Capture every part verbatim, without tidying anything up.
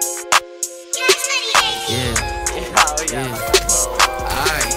Yeah. Oh, yeah. Yeah. Alright.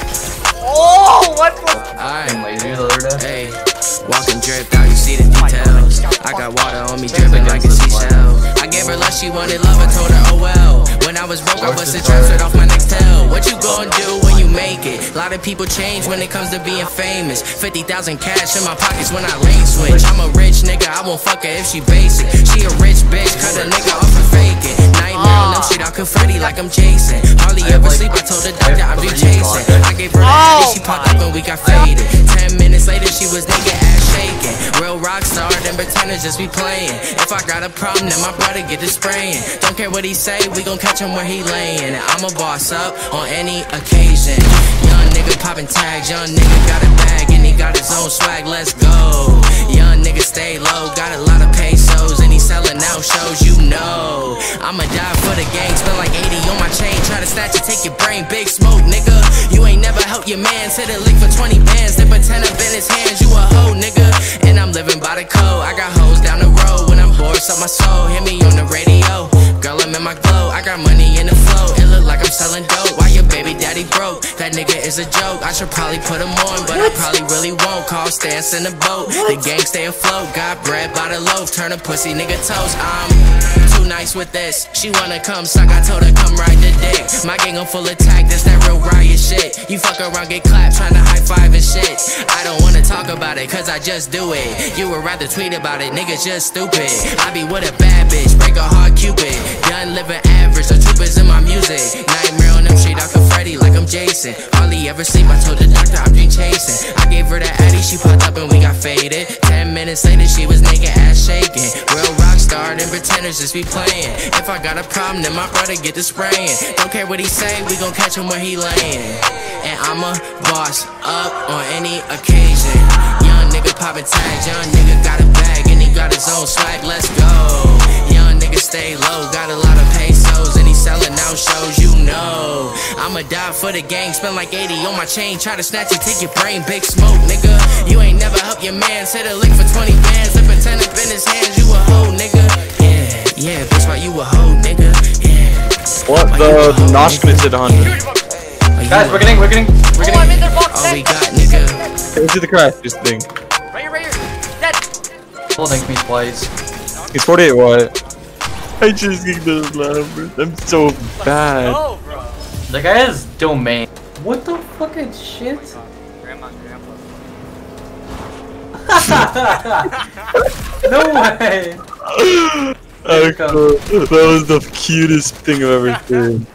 Oh, what the? Alright. Laser the other day. Hey. Walking dripped out, you see the details. I got water on me dripping like a seashell. I gave her love, she wanted love, I told her oh well. When I was broke, I busted transferred off my next tail. What you gon' do when you make it? A lot of people change when it comes to being famous. Fifty thousand cash in my pockets when I lane switch. I'm a rich nigga, I won't fuck her if she basic. She a rich bitch, cut a nigga off and fake it. Nightmare on them shit, I confetti like I'm Jason. Hardly ever sleep, I told the doctor I'm be chasing. I gave her the addy, she popped up and we got faded. Ten minutes later, she was naked, ass shaking. Real rock star, them pretenders just be playing. If I got a problem, then my brother get to spraying. Don't care what he say, we gon' catch him where he laying. I'm a boss up on any occasion. Young nigga popping tags, young nigga got a bag and he got his own swag, let's go. Young nigga stay low, got a lot of pesos and he selling out shows, you know. I'ma die for the gang, spend like eighty on my chain, try to snatch it, take your brain, big smoke, nigga. You ain't never helped your man, hit a lick for twenty bands, then pretend up in his hands, you a hoe, nigga. And I'm living by the code, I got hoes down the road, when I'm bored, suck my soul, hear me on the radio. Girl, I'm in my glow, I got money in the flow, it look like I'm selling dope. Why your baby daddy broke? That nigga is a joke, I should probably put him on, but I probably really won't. Call stance in the boat, the gang stay afloat, got bread by the loaf, turn a pussy nigga toast. I'm too nice with this, she wanna come suck, I told her come ride the dick. My gang on full attack, this that real riot shit. You fuck around, get clapped, tryna high five and shit. I don't wanna talk about it, cause I just do it. You would rather tweet about it, niggas just stupid. I be with a bad bitch, break a hard cupid. Done living average, the troopers in my music. Nightmare on them shit, I confetti like I'm Jason. Hardly ever sleep, I told the doctor I'm dream chasing. I gave her the addy, she popped up and we got faded. Ten minutes later, she was naked, ass shaking. Real rock star, them pretenders just be playing. If I got a problem, then my brother get to spraying. Don't care what he say, we gon' catch him where he laying. And I'm a boss up on any occasion. Young nigga poppin' tags, young nigga got a bag and he got his own swag, let's go. Young nigga stay low, got a lot of pesos and he selling out shows, you know. I'ma die for the gang, spend like eighty on my chain, try to snatch it, take your brain, big smoke, nigga. You ain't never helped your man, hit a lick for twenty bands, and pretend up in his hands, you a hoe, nigga. Yeah, yeah, bitch, why you a hoe, nigga? Yeah. What the Nosh committed one hundred? Guys, we're getting, we're getting, we're Oh, I'm in getting. their box. All we got, nigga. Into the crash, this thing. Right here, right here. Dead. Holding me twice. He's forty-eight what? I just kicked those numbers. I'm so bad. Oh, bro. The guy has domain. What the fucking shit? Grandma, grandpa. No way! That was the cutest thing I've ever seen.